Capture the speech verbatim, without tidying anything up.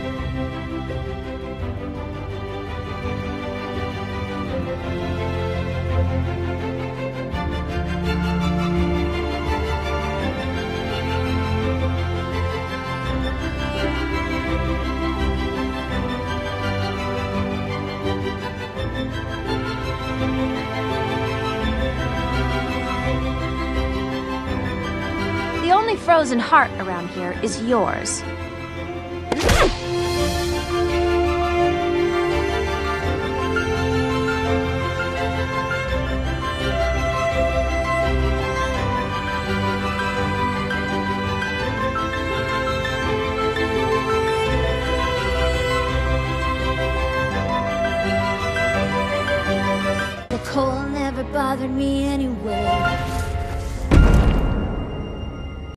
The only frozen heart around here is yours. The cold never bothered me anyway.